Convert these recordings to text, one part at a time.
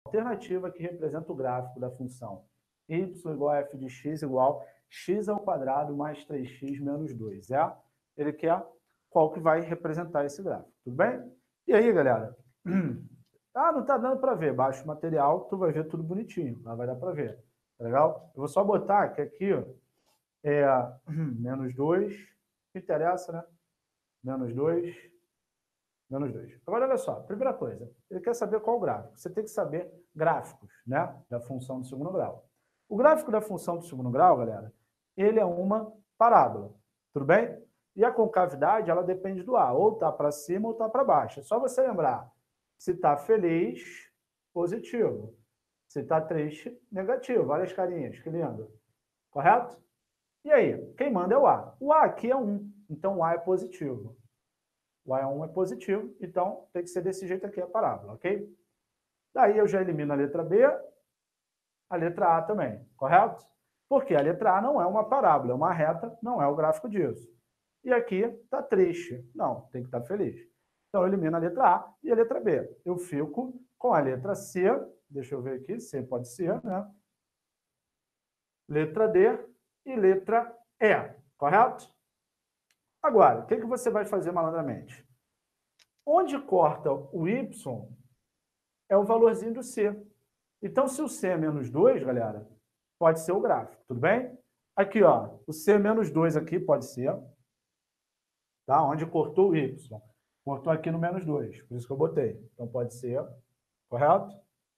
alternativa que representa o gráfico da função y igual a f de x igual x ao quadrado mais 3x menos 2. Ele quer qual que vai representar esse gráfico, tudo bem? E aí, galera? Não tá dando para ver. Baixa o material, tu vai ver tudo bonitinho. Lá vai dar para ver. Tá legal? Eu vou só botar que aqui é menos 2, que interessa, né? Menos 2, menos 2. Agora, olha só, primeira coisa, ele quer saber qual o gráfico. Você tem que saber gráficos, né? Da função do segundo grau. O gráfico da função do segundo grau, galera, ele é uma parábola, tudo bem? E a concavidade, ela depende do A, ou tá para cima ou tá para baixo. É só você lembrar, se tá feliz, positivo. Se tá triste, negativo. Olha as carinhas, que lindo. Correto? E aí, quem manda é o A. O A aqui é 1, então o A é positivo. O A é 1 é positivo, então tem que ser desse jeito aqui a parábola, ok? Daí eu já elimino a letra B, a letra A também, correto? Porque a letra A não é uma parábola, é uma reta, não é o gráfico disso. E aqui está triste. Não, tem que estar feliz. Então eu elimino a letra A e a letra B. Eu fico com a letra C, deixa eu ver aqui, C pode ser, né? Letra D e letra E, correto? Agora, o que você vai fazer malandramente? Onde corta o Y é o valorzinho do C. Então, se o C é menos 2, galera, pode ser o gráfico, tudo bem? Aqui, ó, o C menos 2 aqui pode ser, tá? Onde cortou o Y. Cortou aqui no menos 2, por isso que eu botei. Então, pode ser, correto?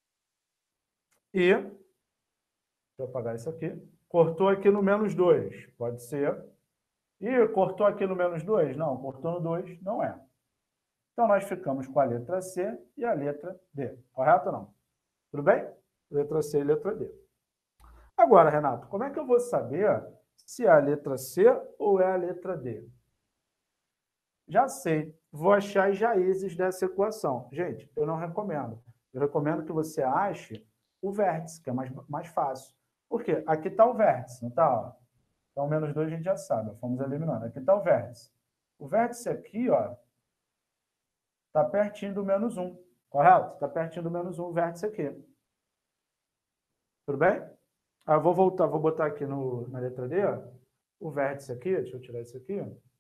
E, deixa eu apagar isso aqui, cortou aqui no menos 2, pode ser. E cortou aqui no menos 2? Não, cortou no 2, não é. Então, nós ficamos com a letra C e a letra D, correto ou não? Tudo bem? Letra C e letra D. Agora, Renato, como é que eu vou saber se é a letra C ou é a letra D? Já sei. Vou achar as raízes dessa equação. Gente, eu não recomendo. Eu recomendo que você ache o vértice, que é mais fácil. Por quê? Aqui está o vértice, não está? Então, menos 2 a gente já sabe. Fomos eliminando. Aqui está o vértice. O vértice aqui, ó, está pertinho do menos 1. Correto? Está pertinho do menos 1 o vértice aqui. Tudo bem? Eu vou voltar, vou botar aqui na letra D, ó, o vértice aqui, deixa eu tirar isso aqui.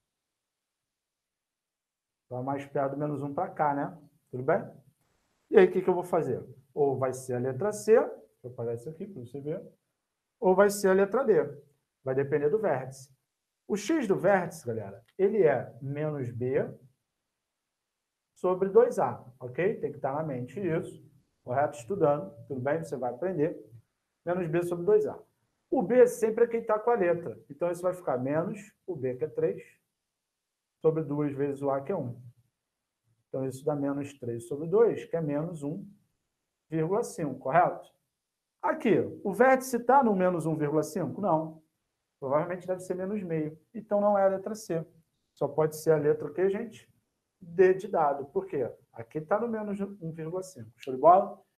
Está mais perto do menos 1 para cá, né? Tudo bem? E aí, o que eu vou fazer? Ou vai ser a letra C, vou apagar isso aqui para você ver, ou vai ser a letra D. Vai depender do vértice. O x do vértice, galera, ele é menos B sobre 2A, ok? Tem que estar na mente isso, correto? Estudando, tudo bem? Você vai aprender. Menos B sobre 2A. O B sempre é quem está com a letra. Então, isso vai ficar menos o B, que é 3, sobre 2 vezes o A, que é 1. Então, isso dá menos 3 sobre 2, que é menos 1,5, correto? Aqui, o vértice está no menos 1,5? Não. Provavelmente deve ser menos meio. Então, não é a letra C. Só pode ser a letra o quê, gente? D de dado. Por quê? Aqui está no menos 1,5. Show de bola?